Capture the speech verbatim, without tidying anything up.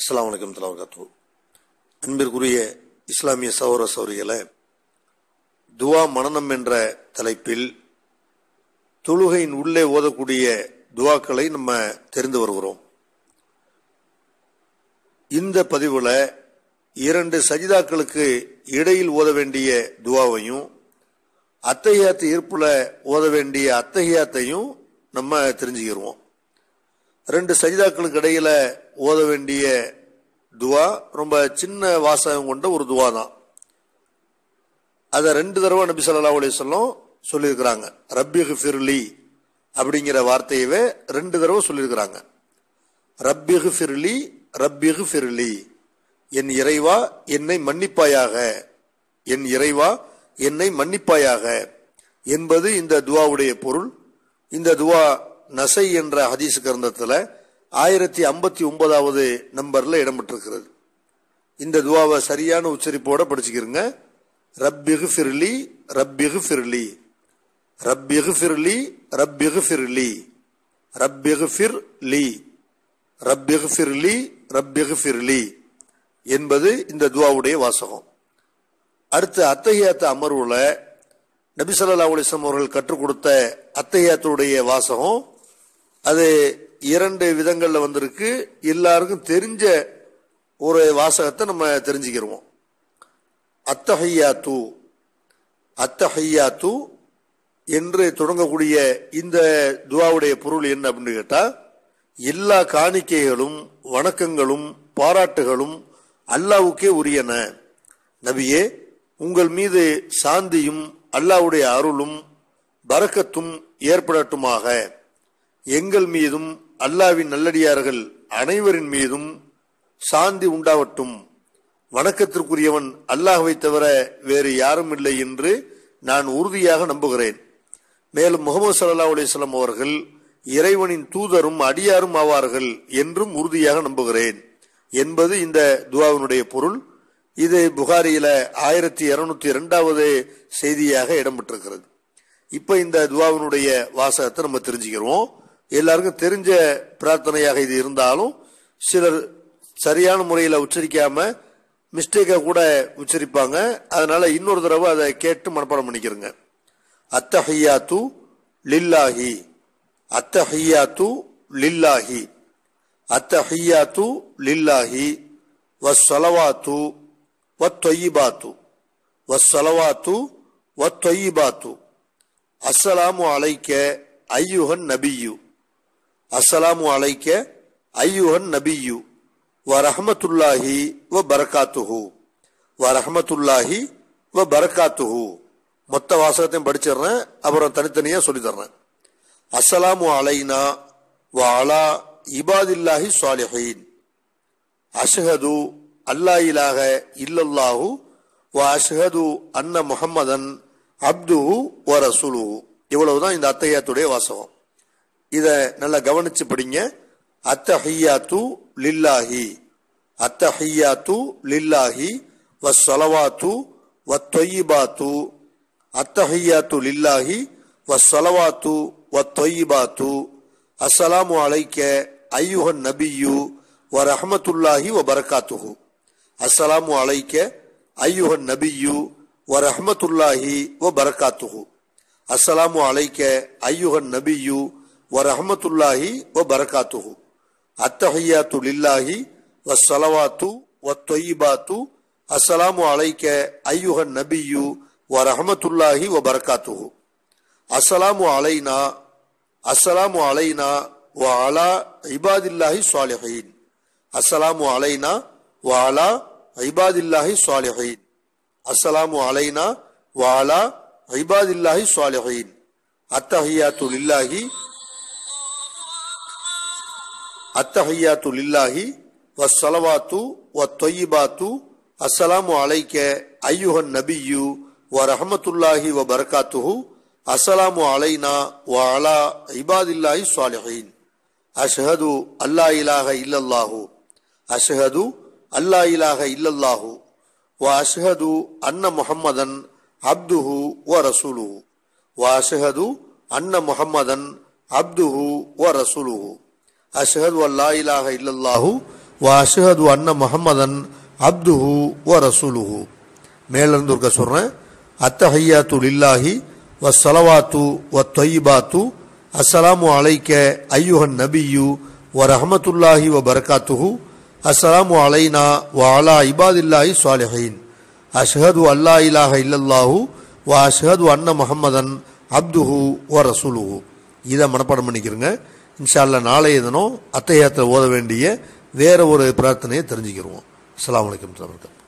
அஸ்ஸலாமு அலைக்கும் வரஹ்மத்துல்லாஹி வபரகாத்துஹு. அன்பிற்குரிய இஸ்லாமிய சகோதர சகோதரிகளே, துவா மனனம் என்ற தலைப்பில் தொழுகையின் உள்ளே ஓதக்கூடிய துவாக்களை நம்ம தெரிந்து வருகிறோம். இந்த பதிவில் இரண்டு சஜிதாக்களுக்கு இடையில் ஓத வேண்டிய துவாவையும் அத்தஹியாத்து ஈர்ப்புல ஓத வேண்டிய அத்தஹியாத்தையும் நம்ம தெரிஞ்சுக்கிறோம். ரெண்டு சஜிதாக்களுக்கு இடையில ஓத வேண்டிய துவா ரொம்ப சின்ன வாசகம் கொண்ட ஒரு துவா தான். அதை ரெண்டு தடவை நபி ஸல்லல்லாஹு அலைஹி வஸல்லம் சொல்லியிருக்கிறாங்க. ரப்பிஃபிர்லி அப்படிங்கிற வார்த்தையவே ரெண்டு தடவை சொல்லியிருக்கிறாங்க. ரப்பிஃபிர்லி ரப்பிஃபிர்லி, என் இறைவா என்னை மன்னிப்பாயாக, என் இறைவா என்னை மன்னிப்பாயாக என்பது இந்த துவாவுடைய பொருள். இந்த துவா நசை என்ற ஹதீஸ் கிரந்தத்தில் ஆயிரத்தி ஐம்பத்தி ஒன்பதாவது நம்பர்ல இடம்பெற்றிருக்கிறது. இந்த துவாவை சரியான உச்சரிப்போட படிச்சுக்கிறங்க. ரப்பிஃபிர்லி ரப்பிஃபிர்லி ரப்பிஃபிர்லி ரப்பிஃபிர்லி ரப்பிஃபிர்லி ரப்பிஃபிர்லி ரப்பிஃபிர்லி என்பது இந்த துவாவுடைய வாசகம். அடுத்த அத்தஹியாத்து அமர்வுல நபி ஸல்லல்லாஹு அலைஹி வஸல்லம் அவர்கள் கற்றுக் கொடுத்த அத்தஹியாத்துடைய வாசகம் அது இரண்டு விதங்கள்ல வந்திருக்கு. எல்லாருக்கும் தெரிஞ்ச ஒரு வாசகத்தை நம்ம தெரிஞ்சுக்கிறோம். அத்தஹியாத்து அத்தஹியாத்து என்று தொடங்கக்கூடிய இந்த துவாவுடைய பொருள் என்ன அப்படின்னு கேட்டா, எல்லா காணிக்கைகளும் வணக்கங்களும் பாராட்டுகளும் அல்லாஹ்வுக்கே உரியன. நபியே, உங்கள் மீது சாந்தியும் அல்லாஹ்வுடைய அருளும் பரக்கத்தும் ஏற்படட்டுமாக. எங்கள் மீதும் அல்லாஹ்வின் நல்லடியார்கள் அனைவரின் மீதும் சாந்தி உண்டாவட்டும். வணக்கத்திற்குரியவன் அல்லாஹ்வை தவிர வேறு யாரும் இல்லை என்று நான் உறுதியாக நம்புகிறேன். மேலும் முஹம்மது ஸல்லல்லாஹு அலைஹி வஸல்லம் அவர்கள் இறைவனின் தூதரும் அடியாரும் ஆவார்கள் என்றும் உறுதியாக நம்புகிறேன் என்பது இந்த துவாவினுடைய பொருள். இது புகாரியில ஆயிரத்தி இருநூத்தி இரண்டாவது செய்தியாக இடம்பெற்றிருக்கிறது. இப்ப இந்த துவாவினுடைய வாசகத்தை நம்ம தெரிஞ்சுக்கிறோம். எல்லாருக்கும் தெரிஞ்ச பிரார்த்தனையாக இது இருந்தாலும் சிலர் சரியான முறையில் உச்சரிக்காம மிஸ்டேக்கா கூட உச்சரிப்பாங்க. அதனால இன்னொரு தடவை அதை கேட்டு மனப்பாடம் பண்ணிக்கிறங்க. அத்தஹியாத்து லில்லாஹி அத்தஹியாத்து லில்லாஹி அத்தஹியாத்து லில்லாஹி வஸ்ஸலவாத்து வத்தொய்யிபாத்து வஸ்ஸலவாத்து வத்தொய்யிபாத்து அஸ்ஸலாமு அலைக்க ஐயுஹன் நபியு அஸ்ஸலாமு அலைக்க ஐயுஹன் நபியு வ ரஹ்மத்துல்லாஹி வ பரகாத்துஹு வ ரஹ்மத்துல்லாஹி வ பரகாத்துஹு. மொத்த வாசகத்தையும் படிச்சிடுறேன், அப்புறம் தனித்தனியா சொல்லி தர்றேன். அஸ்ஸலாமு அலைனா வ அலா இபாதில்லாஹி ஸாலிஹீன் அஷ்ஹது அல்லா இலாஹ இல்லல்லாஹு வ அஷ்ஹது அன்ன முஹம்மதன் அப்துஹு வ ரசூலுஹு. இவ்வளவுதான் இந்த அத்தஹியாத்துடைய வாசகம். இத நல்லா கவனிச்சு படிங்க. அத்தஹியாத்து லில்லாஹி அத்தஹியாத்து லில்லாஹி வஸ்ஸலவாத்து வத்தொய்யிபாத்து அத்தஹியாத்து லில்லாஹி வஸ்ஸலவாத்து வத்தொய்யிபாத்து அஸ்ஸலாமு அலைக்க ஐயுஹன் நபியு வ ரஹ்மத்துல்லாஹி வ பரகாத்துஹு அஸ்ஸலாமு அலைக்க ஐயுஹன் நபியு வ ரஹ்மத்துல்லாஹி வ பரகாத்துஹு அஸ்ஸலாமு அலைக்க ஐயுஹன் நபியு வ ரஹ்மத்துல்லாஹி வ பரகாத்துஹு அத்தஹியாத்து லில்லாஹி வஸ்ஸலவாத்து வத்தொய்யிபாத்து அஸ்ஸலாமு அலைக்க ஐயுஹன் நபியு வ ரஹ்மத்துல்லாஹி வ பரகாத்துஹு அஸ்ஸலாமு அலைனா அஸ்ஸலாமு அலைனா வ அலா இபாதில்லாஹி ஸாலிஹீன் அஸ்ஸலாமு அலைனா வ அலா இபாதில்லாஹி ஸாலிஹீன் அஸ்ஸலாமு அலைனா வ அலா இபாதில்லாஹி ஸாலிஹீன் அத்தஹியாத்து லில்லாஹி அத்தஹியாத்து லில்லாஹி வஸ்ஸலவாத்து வத்தொய்யிபாத்து அஸ்ஸலாமு அலைக்க ஐயுஹன் நபியு வ ரஹ்மத்துல்லாஹி வ பரகாத்துஹு அஸ்ஸலாமு அலைனா வ அலா இபாதில்லாஹி ஸாலிஹீன் அஷ்ஹது அல்லா இலாஹ இல்லல்லாஹு அஷ்ஹது அல்லா இலாஹ இல்லல்லாஹு வ அஷ்ஹது அன்ன முஹம்மதன் அப்துஹு வ ரசூலுஹு வ அஷ்ஹது அன்ன முஹம்மதன் அப்துஹு வ ரசூலுஹு அஷ்ஹது அல்லா இலாஹ இல்லல்லாஹு வ அஷ்ஹது அன்ன முஹம்மதன் அப்துஹு வ ரசூலுஹு. மேலிருந்து இருக்க சொல்றேன். அத்தஹியாத்து லில்லாஹி வஸ்ஸலவாத்து வத்தய்யிபாத்து அஸ்ஸலாமு அலைக்க அய்யுஹன் நபியு வ ரஹ்மத்துல்லாஹி வ பரகாத்துஹு அஸ்ஸலாமு அலைனா வ அலா இபாதில்லாஹி ஸாலிஹீன் அஷ்ஹது அல்லா இலாஹ இல்லல்லாஹு வ அஷ்ஹது அன்ன முஹம்மதன் அப்துஹு வ ரசூலுஹு. இதை மனப்பாடம் பண்ணிக்கிறங்க. இன்ஷா அல்லாஹ் நாளைய தினம் அத்தஹியாத்தில் ஓத வேண்டிய வேற ஒரு பிரார்த்தனையை தெரிஞ்சுக்கிறோம். அஸ்ஸலாமு அலைக்கும்.